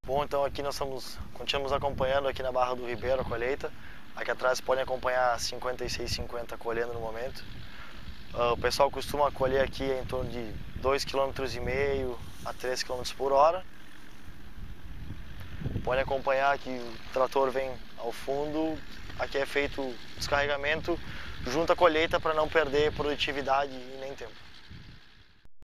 Bom, então aqui nós continuamos acompanhando aqui na Barra do Ribeiro a colheita. Aqui atrás podem acompanhar 56,50 colhendo no momento. O pessoal costuma colher aqui em torno de 2,5 km a 3 km por hora. Podem acompanhar que o trator vem ao fundo. Aqui é feito o descarregamento junto à colheita para não perder produtividade e nem tempo.